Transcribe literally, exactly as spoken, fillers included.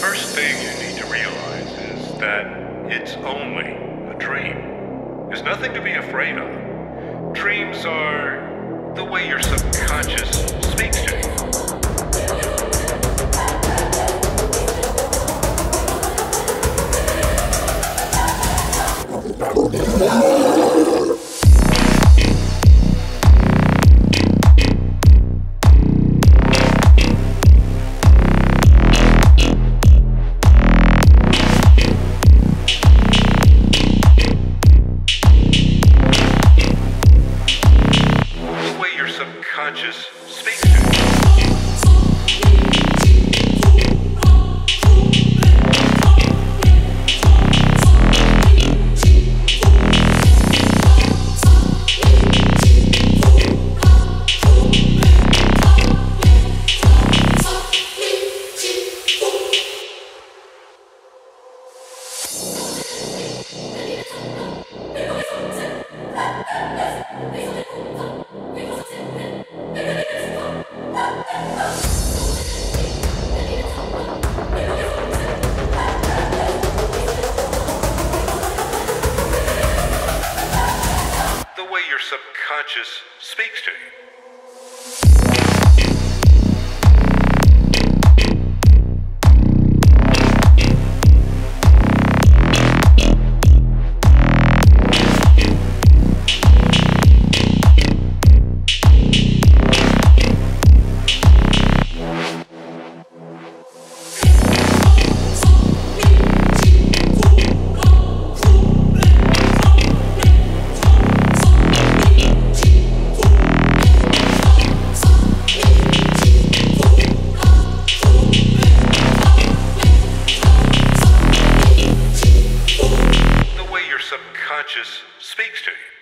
first thing you need to realize is that it's only a dream. There's nothing to be afraid of. Dreams are the way your subconscious speaks to you. Subconscious speaks to you. The way your subconscious speaks to you. Subconscious speaks to you.